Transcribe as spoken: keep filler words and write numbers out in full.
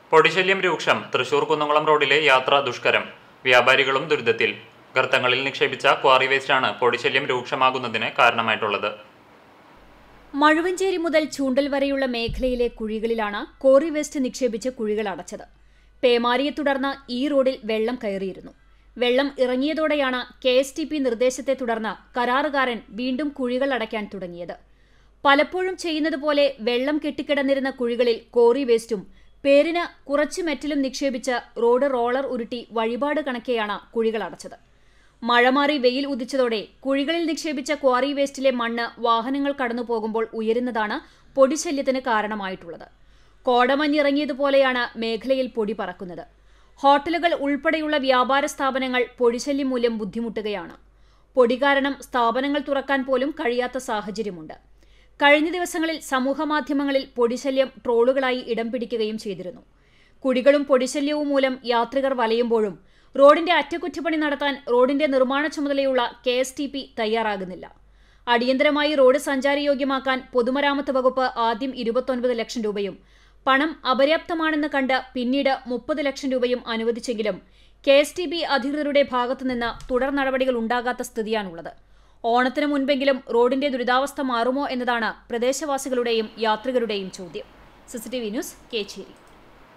പൊടിശല്യം രൂക്ഷം. തൃശൂർ കുന്നംകുളം റോഡിലെ യാത്ര ദുഷ്കരം. വ്യാപാരികളും ദുരിതത്തിൽ. ഗർത്തങ്ങളിൽ നിക്ഷേപിച്ച ക്വാറി വേസ്റ്റാണ് പൊടിശല്യം രൂക്ഷമാകുന്നതിന് കാരണമായിട്ടുള്ളത്. മഴുവഞ്ചേരി മുതൽ ചൂണ്ടൽ വരെയുള്ള മേഖലയിലെ കുഴികളിലാണ് ക്വാറി വേസ്റ്റ് നിക്ഷേപിച്ച് കുഴികൾ അടച്ചത്. പേമാരിയെ തുടർന്ന് ഈ റോഡിൽ വെള്ളം കയറിയിരുന്നു. വെള്ളം ഇറങ്ങിയതോടെയാണ് കെ എസ് ടി പി നിർദ്ദേശത്തെ തുടർന്ന് കരാറുകാരൻ വീണ്ടും കുഴികൾ അടയ്ക്കാൻ തുടങ്ങിയത്. പലപ്പോഴും ചെയ്യുന്നതുപോലെ വെള്ളം കെട്ടിക്കിടന്നിരുന്ന കുഴികളിൽ ക്വാറി വേസ്റ്റും പേരിന് കുറച്ച് മെറ്റലും നിക്ഷേപിച്ച് റോഡ് റോളർ ഉരുട്ടി വഴിപാട് കണക്കെയാണ് കുഴികൾ അടച്ചത്. മഴ മാറി വെയിൽ ഉദിച്ചതോടെ കുഴികളിൽ നിക്ഷേപിച്ച ക്വാറി വേസ്റ്റിലെ മണ്ണ് വാഹനങ്ങൾ കടന്നു പോകുമ്പോൾ ഉയരുന്നതാണ് പൊടിശല്യത്തിന് കാരണമായിട്ടുള്ളത്. കോടമഞ്ഞിറങ്ങിയതുപോലെയാണ് മേഖലയിൽ പൊടി പറക്കുന്നത്. ഹോട്ടലുകൾ ഉൾപ്പെടെയുള്ള വ്യാപാര സ്ഥാപനങ്ങൾ പൊടിശല്യം മൂലം ബുദ്ധിമുട്ടുകയാണ്. പൊടി കാരണം സ്ഥാപനങ്ങൾ തുറക്കാൻ പോലും കഴിയാത്ത സാഹചര്യമുണ്ട്. കഴിഞ്ഞ ദിവസങ്ങളിൽ സമൂഹമാധ്യമങ്ങളിൽ പൊടിശല്യം ട്രോളുകളായി ഇടം പിടിക്കുകയും ചെയ്തിരുന്നു. കുഴികളും പൊടിശല്യവും മൂലം യാത്രികർ വലയുമ്പോഴും റോഡിന്റെ അറ്റകുറ്റപ്പണി നടത്താൻ റോഡിന്റെ നിർമ്മാണ ചുമതലയുള്ള കെ എസ് ടി പി തയ്യാറാകുന്നില്ല. അടിയന്തരമായി റോഡ് സഞ്ചാരയോഗ്യമാക്കാൻ പൊതുമരാമത്ത് വകുപ്പ് ആദ്യം ഇരുപത്തൊൻപത് ലക്ഷം രൂപയും പണം അപര്യാപ്തമാണെന്ന് കണ്ട് പിന്നീട് മുപ്പത് ലക്ഷം രൂപയും അനുവദിച്ചെങ്കിലും കെ എസ് ടി പി അധികൃതരുടെ ഭാഗത്തുനിന്ന് തുടർ നടപടികൾ ഉണ്ടാകാത്ത സ്ഥിതിയാണുള്ളത്. ഓണത്തിന് മുൻപെങ്കിലും റോഡിന്റെ ദുരിതാവസ്ഥ മാറുമോ എന്നതാണ് പ്രദേശവാസികളുടെയും യാത്രികരുടെയും ചോദ്യം. C C T V news, Kecheri.